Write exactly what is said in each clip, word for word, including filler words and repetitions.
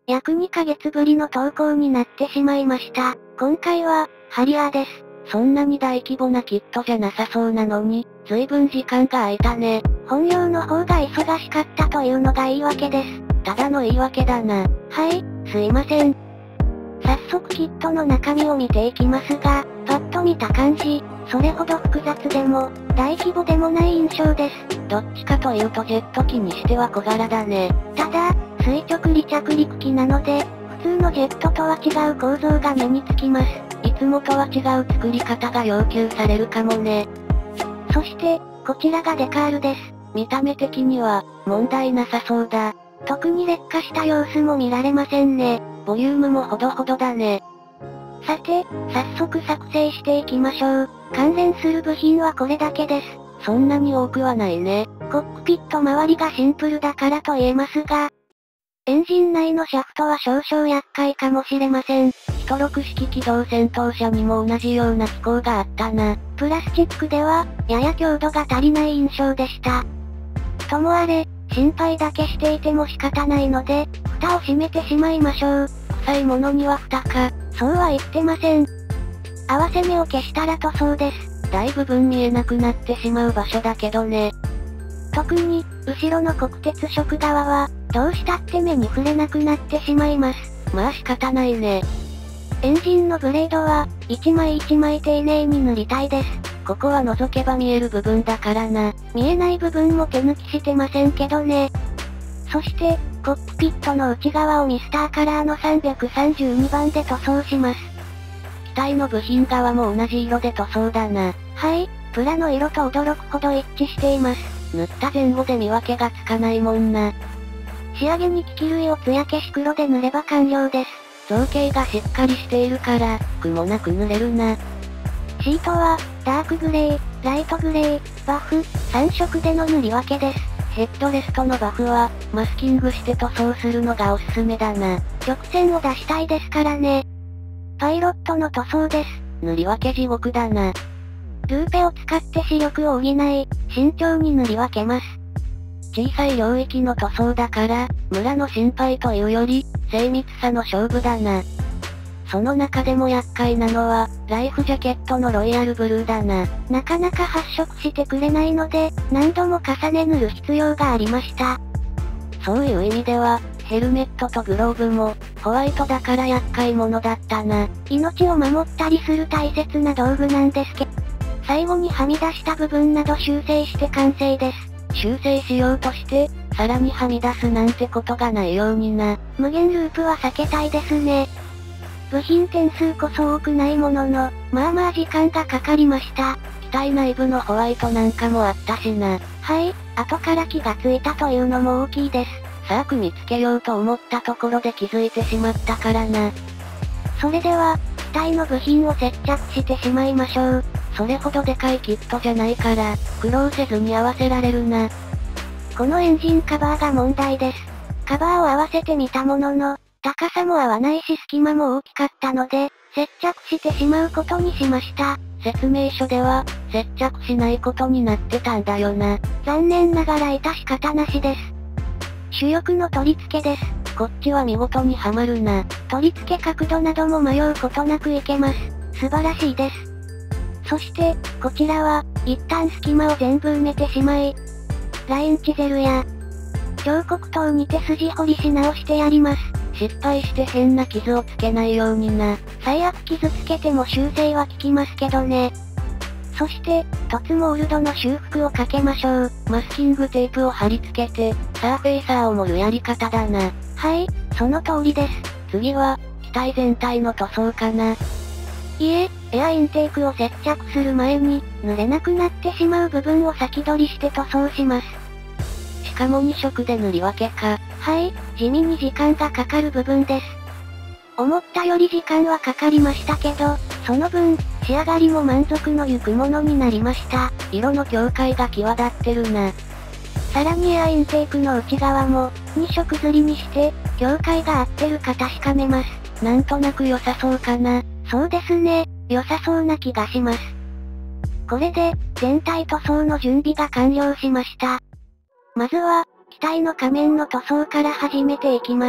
約にかげつぶりの投稿になってしまいました。今回は、ハリアーです。 そんなに大規模なキットじゃなさそうなのに、随分時間が空いたね。 本業の方が忙しかったというのが言い訳です。 ただの言い訳だな。 はい、すいません。早速キットの中身を見ていきますが、パッと見た感じ、それほど複雑でも、大規模でもない印象です。 どっちかというとジェット機にしては小柄だね。 ただ、垂直離着陸機なので、普通のジェットとは違う構造が目につきます。 いつもとは違う作り方が要求されるかもね。 そして、こちらがデカールです。 見た目的には、問題なさそうだ。 特に劣化した様子も見られませんね。 ボリュームもほどほどだね。 さて、早速作成していきましょう。関連する部品はこれだけです。 そんなに多くはないね。 コックピット周りがシンプルだからと言えますが、エンジン内のシャフトは少々厄介かもしれません。 ストロク式機動戦闘車にも同じような機構があったな。 プラスチックでは、やや強度が足りない印象でした。ともあれ、心配だけしていても仕方ないので、蓋を閉めてしまいましょう。 臭いものには蓋か。 そうは言ってません。合わせ目を消したら塗装です。 大部分見えなくなってしまう場所だけどね。 特に、後ろの国鉄色側は、どうしたって目に触れなくなってしまいます。 まあ仕方ないね。 エンジンのブレードは、一枚一枚丁寧に塗りたいです。 ここは覗けば見える部分だからな。 見えない部分も手抜きしてませんけどね。そして、コックピットの内側をミスターカラーのさんびゃくさんじゅうにばんで塗装します。 機体の部品側も同じ色で塗装だな。 はい、プラの色と驚くほど一致しています。 塗った前後で見分けがつかないもんな。 仕上げに機器類を艶消し黒で塗れば完了です。 造形がしっかりしているから、苦もなく塗れるな。 シートは、ダークグレー、ライトグレー、バフ、さん色での塗り分けです。 ヘッドレストのバフは、マスキングして塗装するのがおすすめだな。 曲線を出したいですからね。パイロットの塗装です。 塗り分け地獄だな。 ルーペを使って視力を補い、慎重に塗り分けます。 小さい領域の塗装だから、ムラの心配というより、精密さの勝負だな。その中でも厄介なのは、ライフジャケットのロイヤルブルーだな。 なかなか発色してくれないので、何度も重ね塗る必要がありました。 そういう意味では、ヘルメットとグローブも、ホワイトだから厄介者だったな。 命を守ったりする大切な道具なんですけど、最後にはみ出した部分など修正して完成です。 修正しようとして、さらにはみ出すなんてことがないようにな。 無限ループは避けたいですね。部品点数こそ多くないものの、まあまあ時間がかかりました。 機体内部のホワイトなんかもあったしな。 はい、後から気がついたというのも大きいです。 さあ組み付けようと思ったところで気づいてしまったからな。 それでは、機体の部品を接着してしまいましょう。 それほどでかいキットじゃないから、苦労せずに合わせられるな。 このエンジンカバーが問題です。カバーを合わせてみたものの、高さも合わないし隙間も大きかったので、接着してしまうことにしました。 説明書では、接着しないことになってたんだよな。 残念ながら致し方なしです。主翼の取り付けです。 こっちは見事にはまるな。 取り付け角度なども迷うことなくいけます。素晴らしいです。そして、こちらは、一旦隙間を全部埋めてしまい、ラインチゼルや、彫刻刀に手筋彫りし直してやります。 失敗して変な傷をつけないようにな。 最悪傷つけても修正は効きますけどね。そして、凸モールドの修復をかけましょう。 マスキングテープを貼り付けて、サーフェイサーを盛るやり方だな。 はい、その通りです。 次は、機体全体の塗装かな。 いえ、エアインテークを接着する前に、塗れなくなってしまう部分を先取りして塗装します。 しかもに色で塗り分けか。 はい、地味に時間がかかる部分です。思ったより時間はかかりましたけど、その分、仕上がりも満足のゆくものになりました。 色の境界が際立ってるな。 さらにエアインテークの内側も、に色刷りにして、境界が合ってるか確かめます。 なんとなく良さそうかな。 そうですね、良さそうな気がします。これで、全体塗装の準備が完了しました。まずは、機体の仮面の塗装から始めていきます。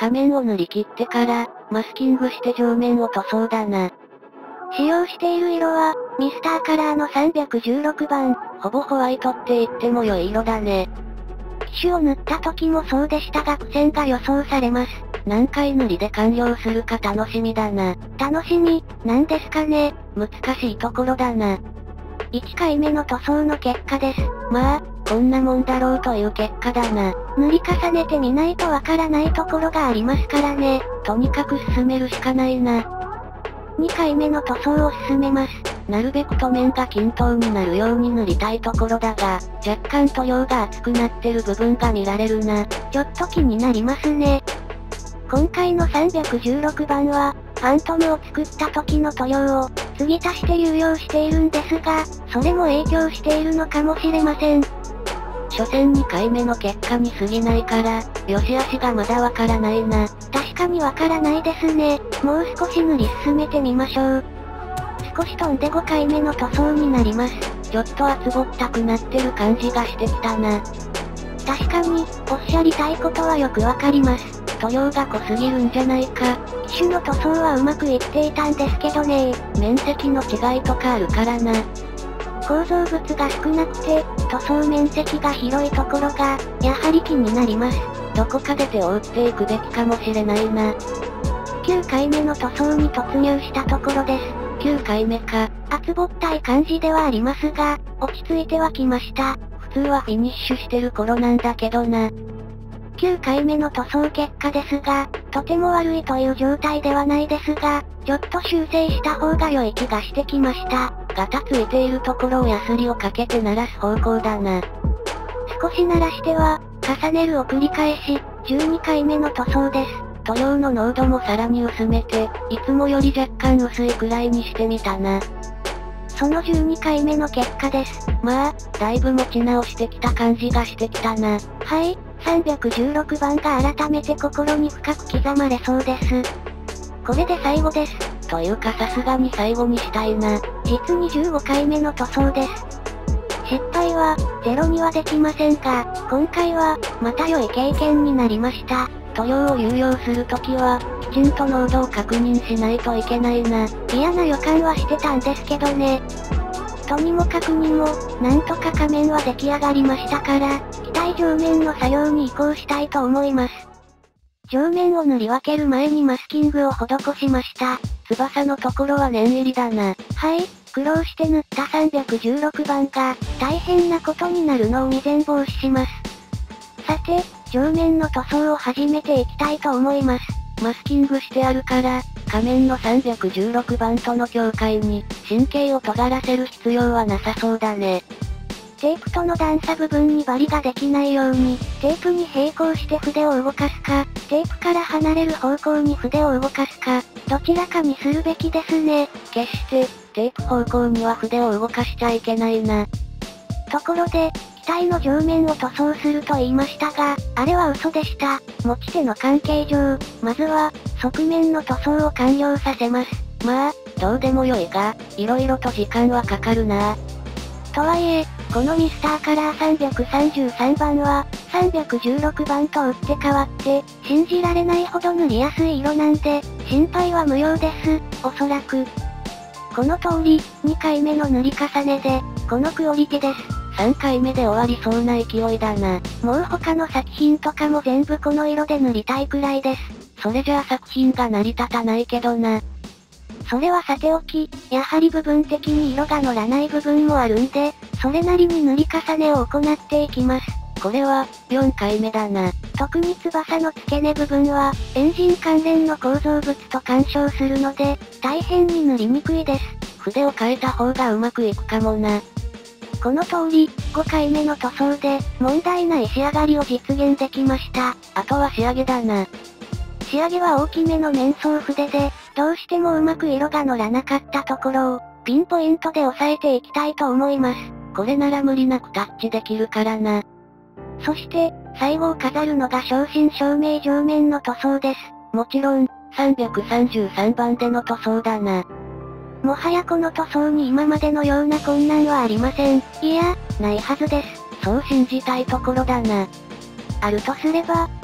仮面を塗り切ってから、マスキングして上面を塗装だな。 使用している色は、ミスターカラーのさんびゃくじゅうろくばん。 ほぼホワイトって言っても良い色だね。 機種を塗った時もそうでしたが苦戦が予想されます。 何回塗りで完了するか楽しみだな。 楽しみ、なんですかね。 難しいところだな。 いっかいめの塗装の結果です。 まあ、こんなもんだろうという結果だな。 塗り重ねてみないとわからないところがありますからね。 とにかく進めるしかないな。 にかいめの塗装を進めます。 なるべく塗面が均等になるように塗りたいところだが、若干塗料が厚くなってる部分が見られるな。 ちょっと気になりますね。今回のさんびゃくじゅうろくばんは、ファントムを作った時の塗料を、継ぎ足して有用しているんですが、それも影響しているのかもしれません。 所詮にかいめの結果に過ぎないから、良し悪しがまだわからないな。 確かにわからないですね。もう少し塗り進めてみましょう。少し飛んでごかいめの塗装になります。 ちょっと厚ぼったくなってる感じがしてきたな。 確かに、おっしゃりたいことはよくわかります。 塗料が濃すぎるんじゃないか。 機種の塗装はうまくいっていたんですけどね。 面積の違いとかあるからな。 構造物が少なくて、塗装面積が広いところが、やはり気になります。 どこかで手を打っていくべきかもしれないな。 きゅうかいめの塗装に突入したところです。 きゅうかいめか。 厚ぼったい感じではありますが、落ち着いてはきました。 普通はフィニッシュしてる頃なんだけどな。 きゅうかいめの塗装結果ですが、とても悪いという状態ではないですが、ちょっと修正した方が良い気がしてきました。 ガタついているところをヤスリをかけて鳴らす方向だな。 少し鳴らしては、重ねるを繰り返し、じゅうにかいめの塗装です。 塗料の濃度もさらに薄めて、いつもより若干薄いくらいにしてみたな。 そのじゅうにかいめの結果です。 まあ、だいぶ持ち直してきた感じがしてきたな。 はい、さんびゃくじゅうろくばんが改めて心に深く刻まれそうです。これで最後です。 というかさすがに最後にしたいな。 実にじゅうごかいめの塗装です。失敗は、ゼロにはできませんが、今回は、また良い経験になりました。 塗料を有用するときは、きちんと濃度を確認しないといけないな。 嫌な予感はしてたんですけどね。とにもかくにも、なんとか仮面は出来上がりましたから、機体上面の作業に移行したいと思います。上面を塗り分ける前にマスキングを施しました。 翼のところは念入りだな。 はい、苦労して塗ったさんびゃくじゅうろくばんが、大変なことになるのを未然防止します。さて、上面の塗装を始めていきたいと思います。 マスキングしてあるから、仮面のさんびゃくじゅうろくばんとの境界に、神経を尖らせる必要はなさそうだね。 テープとの段差部分にバリができないように、テープに並行して筆を動かすか、テープから離れる方向に筆を動かすか、どちらかにするべきですね。 決して、テープ方向には筆を動かしちゃいけないな。 ところで、機体の上面を塗装すると言いましたが、あれは嘘でした。持ち手の関係上、まずは、側面の塗装を完了させます。 まあ、どうでもよいが、色々と時間はかかるな。 とはいえ、このミスターカラーさんびゃくさんじゅうさんばんは、さんびゃくじゅうろくばんと打って変わって、信じられないほど塗りやすい色なんで、心配は無用です、おそらく。この通り、にかいめの塗り重ねで、このクオリティです。 さんかいめで終わりそうな勢いだな。 もう他の作品とかも全部この色で塗りたいくらいです。 それじゃあ作品が成り立たないけどな。 それはさておき、やはり部分的に色が乗らない部分もあるんで、それなりに塗り重ねを行っていきます。 これは、よんかいめだな。 特に翼の付け根部分は、エンジン関連の構造物と干渉するので、大変に塗りにくいです。 筆を変えた方がうまくいくかもな。 この通り、ごかいめの塗装で、問題ない仕上がりを実現できました。 あとは仕上げだな。 仕上げは大きめの面相筆で、どうしてもうまく色が乗らなかったところを、ピンポイントで押さえていきたいと思います。 これなら無理なくタッチできるからな。 そして、最後を飾るのが正真正銘上面の塗装です。 もちろん、さんびゃくさんじゅうさんばんでの塗装だな。 もはやこの塗装に今までのような困難はありません。いや、ないはずです。 そう信じたいところだな。 あるとすれば、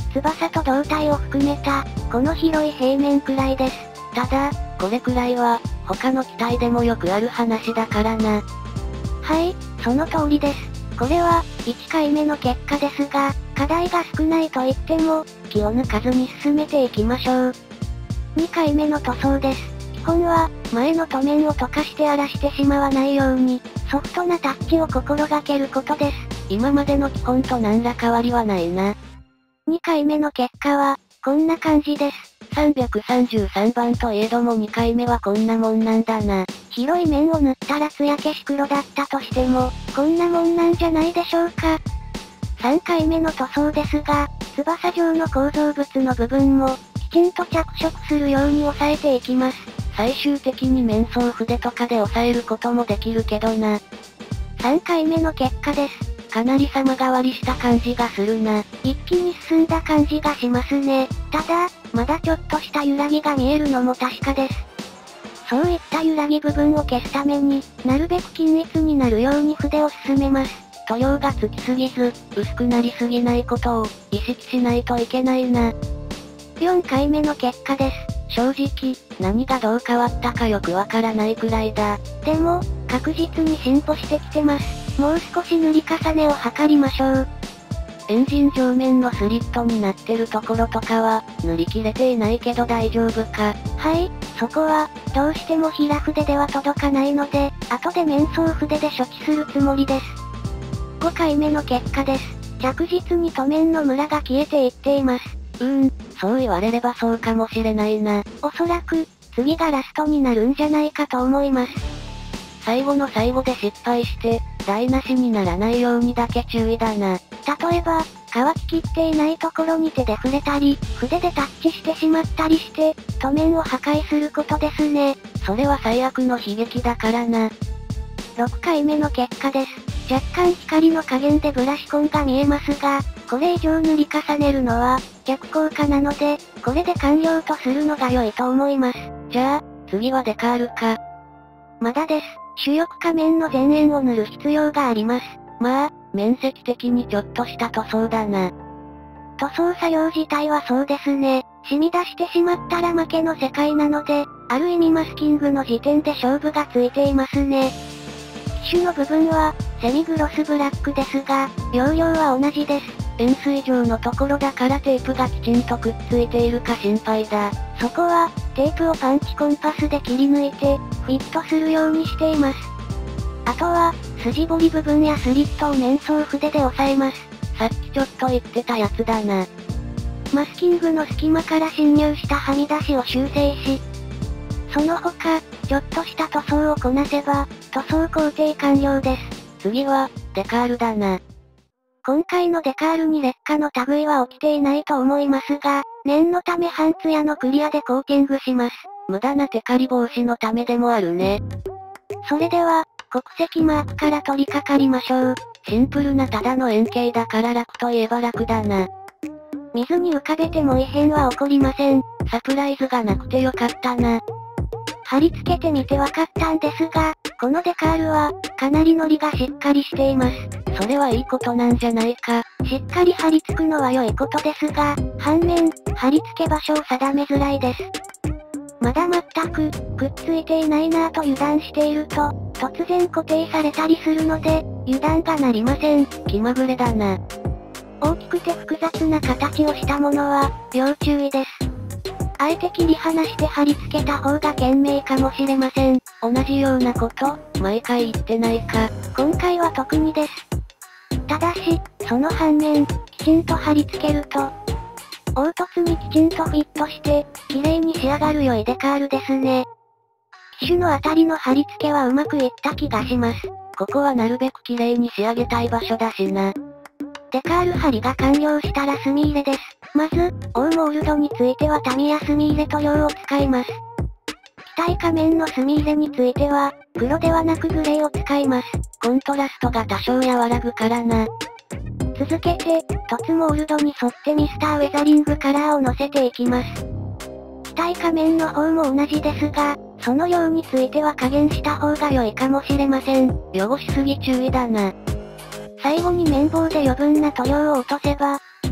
翼と胴体を含めた、この広い平面くらいです。 ただ、これくらいは、他の機体でもよくある話だからな。 はい、その通りです。これは、いっかいめの結果ですが、課題が少ないと言っても、気を抜かずに進めていきましょう。にかいめの塗装です。基本は、前の塗面を溶かして荒らしてしまわないように、ソフトなタッチを心がけることです。 今までの基本と何ら変わりはないな。 にかいめの結果は、こんな感じです。 さんびゃくさんじゅうさんばんといえどもにかいめはこんなもんなんだな。 広い面を塗ったら艶消し黒だったとしても、こんなもんなんじゃないでしょうか。さんかいめの塗装ですが、翼状の構造物の部分も、きちんと着色するように押さえていきます。 最終的に面相筆とかで押さえることもできるけどな。 さんかいめの結果です。 かなり様変わりした感じがするな。 一気に進んだ感じがしますね。ただ、まだちょっとした揺らぎが見えるのも確かです。そういった揺らぎ部分を消すために、なるべく均一になるように筆を進めます。 塗料がつきすぎず、薄くなりすぎないことを、意識しないといけないな。 よんかいめの結果です。 正直、何がどう変わったかよくわからないくらいだ。 でも、確実に進歩してきてます。もう少し塗り重ねを図りましょう。 エンジン上面のスリットになってるところとかは、塗り切れていないけど大丈夫か。 はい、そこは、どうしても平筆では届かないので、後で面相筆で処置するつもりです。ごかいめの結果です。着実に塗面のムラが消えていっています。 うーん、そう言われればそうかもしれないな。 おそらく、次がラストになるんじゃないかと思います。 最後の最後で失敗して、台無しにならないようにだけ注意だな。 例えば、乾ききっていないところに手で触れたり、筆でタッチしてしまったりして、塗面を破壊することですね。 それは最悪の悲劇だからな。 ろっかいめの結果です。若干光の加減でブラシ痕が見えますが、これ以上塗り重ねるのは、逆効果なので、これで完了とするのが良いと思います。 じゃあ、次はデカールか。 まだです。主翼仮面の前縁を塗る必要があります。 まあ、面積的にちょっとした塗装だな。 塗装作業自体はそうですね。染み出してしまったら負けの世界なので、ある意味マスキングの時点で勝負がついていますね。機種の部分は、セミグロスブラックですが、容量は同じです。 円錐状のところだからテープがきちんとくっついているか心配だ。 そこは、テープをパンチコンパスで切り抜いて、フィットするようにしています。あとは、筋彫り部分やスリットを面相筆で押さえます。 さっきちょっと言ってたやつだな。 マスキングの隙間から侵入したはみ出しを修正し、その他、ちょっとした塗装をこなせば、塗装工程完了です。 次は、デカールだな。 今回のデカールに劣化の類は起きていないと思いますが、念のため半ツヤのクリアでコーティングします。 無駄なテカリ防止のためでもあるね。 それでは、国籍マークから取り掛かりましょう。 シンプルなただの円形だから楽といえば楽だな。 水に浮かべても異変は起こりません。 サプライズがなくてよかったな。 貼り付けてみてわかったんですが、このデカールは、かなり糊がしっかりしています。 それはいいことなんじゃないか。 しっかり貼り付くのは良いことですが、反面、貼り付け場所を定めづらいです。まだ全く、くっついていないなぁと油断していると、突然固定されたりするので、油断がなりません。 気まぐれだな。 大きくて複雑な形をしたものは、要注意です。あえて切り離して貼り付けた方が賢明かもしれません。 同じようなこと、毎回言ってないか。 今回は特にです。ただし、その反面、きちんと貼り付けると、凹凸にきちんとフィットして、綺麗に仕上がる良いデカールですね。機種のあたりの貼り付けはうまくいった気がします。 ここはなるべく綺麗に仕上げたい場所だしな。 デカール貼りが完了したら墨入れです。まず、オーモールドについてはタミヤ墨入れ塗料を使います。機体仮面の墨入れについては、黒ではなくグレーを使います。 コントラストが多少和らぐからな。 続けて、凸モールドに沿ってミスターウェザリングカラーをのせていきます。機体仮面の方も同じですが、その量については加減した方が良いかもしれません。 汚しすぎ注意だな。 最後に綿棒で余分な塗料を落とせば、機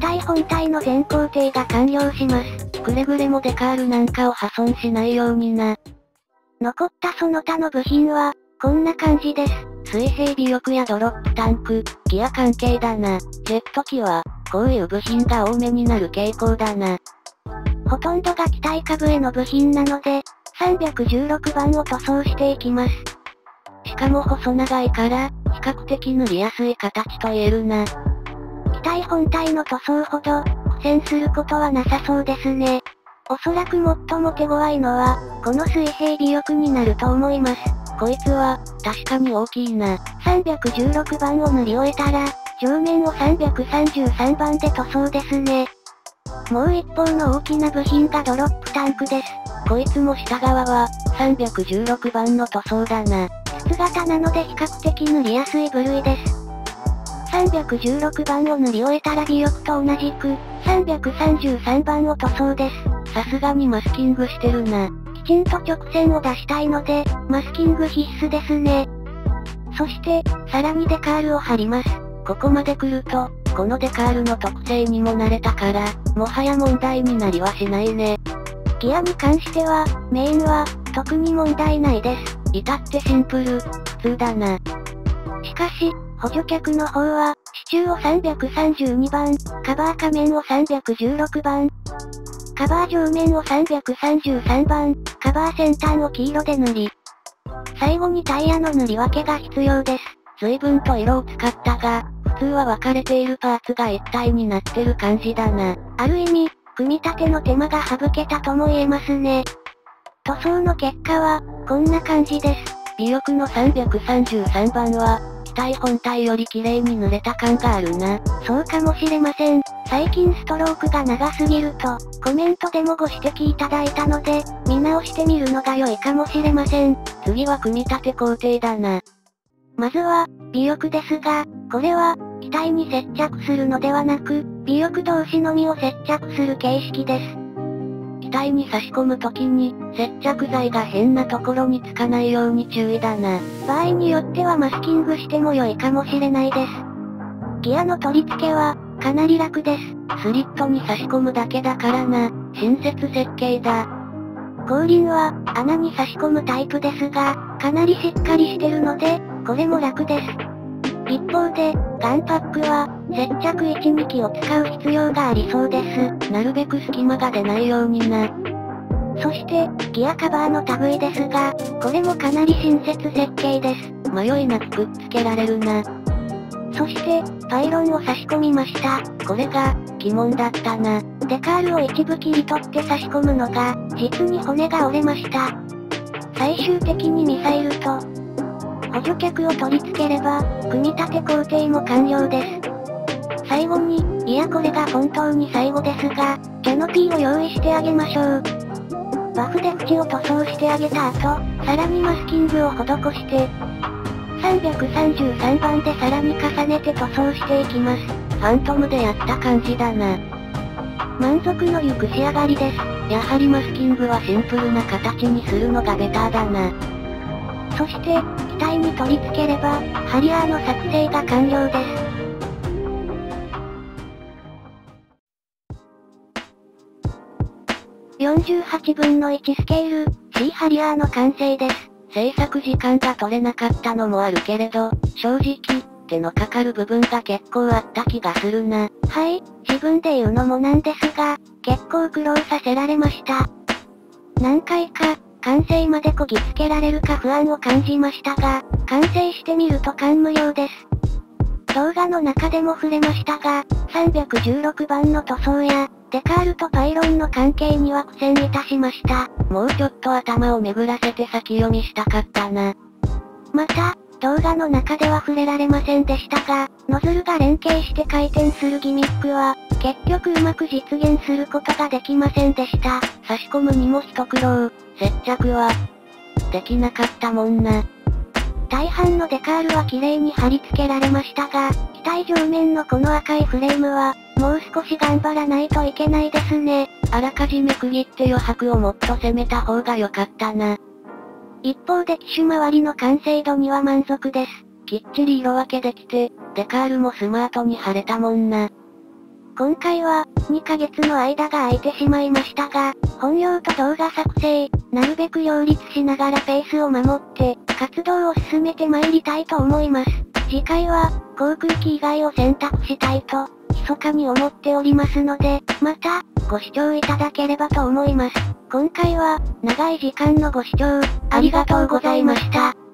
体本体の全工程が完了します。 くれぐれもデカールなんかを破損しないようにな。 残ったその他の部品は、こんな感じです。 水平尾翼やドロップタンク、ギア関係だな。ジェット機は、こういう部品が多めになる傾向だな。 ほとんどが機体下部への部品なので、さんびゃくじゅうろくばんを塗装していきます。 しかも細長いから、比較的塗りやすい形と言えるな。 機体本体の塗装ほど、苦戦することはなさそうですね。おそらく最も手強いのは、この水平尾翼になると思います。 こいつは、確かに大きいな。 さんびゃくじゅうろくばんを塗り終えたら、上面をさんびゃくさんじゅうさんばんで塗装ですね。もう一方の大きな部品がドロップタンクです。 こいつも下側は、さんびゃくじゅうろくばんの塗装だな。 筒型なので比較的塗りやすい部類です。さんびゃくじゅうろくばんを塗り終えたら尾翼と同じく、さんびゃくさんじゅうさんばんを塗装です。 さすがにマスキングしてるな。 きちんと直線を出したいので、マスキング必須ですね。そして、さらにデカールを貼ります。 ここまで来ると、このデカールの特性にも慣れたから、もはや問題になりはしないね。 ギアに関しては、メインは、特に問題ないです。 至ってシンプル、普通だな。 しかし、補助脚の方は、支柱をさんびゃくさんじゅうにばん、カバー下面をさんびゃくじゅうろくばん、カバー上面をさんびゃくさんじゅうさんばん、カバー先端を黄色で塗り、最後にタイヤの塗り分けが必要です。 随分と色を使ったが、普通は分かれているパーツが一体になってる感じだな。 ある意味、組み立ての手間が省けたとも言えますね。塗装の結果は、こんな感じです。 尾翼のさんびゃくさんじゅうさんばんは、機体本体より綺麗に塗れた感があるな。 そうかもしれません。最近ストロークが長すぎると、コメントでもご指摘いただいたので、見直してみるのが良いかもしれません。 次は組み立て工程だな。 まずは、尾翼ですが、これは、機体に接着するのではなく、尾翼同士のみを接着する形式です。 機体に差し込むときに、接着剤が変なところにつかないように注意だな。 場合によってはマスキングしても良いかもしれないです。ギアの取り付けは、かなり楽です。 スリットに差し込むだけだからな。親切設計だ。 後輪は、穴に差し込むタイプですが、かなりしっかりしてるので、これも楽です。一方で、ガンパックは、接着いち、にきを使う必要がありそうです。 なるべく隙間が出ないようにな。 そして、ギアカバーの類ですが、これもかなり親切設計です。 迷いなくくっつけられるな。 そして、パイロンを差し込みました。 これが、疑問だったな。 デカールを一部切り取って差し込むのが、実に骨が折れました。最終的にミサイルと、補助脚を取り付ければ、組み立て工程も完了です。最後に、いやこれが本当に最後ですが、キャノピーを用意してあげましょう。バフで縁を塗装してあげた後、さらにマスキングを施して、さんびゃくさんじゅうさんばんでさらに重ねて塗装していきます。 ファントムでやった感じだな。 満足のゆく仕上がりです。 やはりマスキングはシンプルな形にするのがベターだな。 そして、機体に取り付ければ、ハリアーの作成が完了です。よんじゅうはちぶんのいちスケール、C ハリアーの完成です。 制作時間が取れなかったのもあるけれど、正直、手のかかる部分が結構あった気がするな。 はい、自分で言うのもなんですが、結構苦労させられました。何回か、完成までこぎつけられるか不安を感じましたが、完成してみると感無量です。動画の中でも触れましたが、さんびゃくじゅうろくばんの塗装や、デカールとパイロンの関係には苦戦いたしました。 もうちょっと頭を巡らせて先読みしたかったな。 また、動画の中では触れられませんでしたが、ノズルが連携して回転するギミックは、結局うまく実現することができませんでした。 差し込むにも一苦労、接着は、できなかったもんな。 大半のデカールは綺麗に貼り付けられましたが、機体上面のこの赤いフレームは、もう少し頑張らないといけないですね。 あらかじめ区切って余白をもっと攻めた方が良かったな。 一方で機種周りの完成度には満足です。 きっちり色分けできて、デカールもスマートに貼れたもんな。 今回は、にかげつの間が空いてしまいましたが、本業と動画作成、なるべく両立しながらペースを守って、活動を進めて参りたいと思います。次回は、航空機以外を選択したいと、密かに思っておりますので、また、ご視聴いただければと思います。今回は、長い時間のご視聴、ありがとうございました。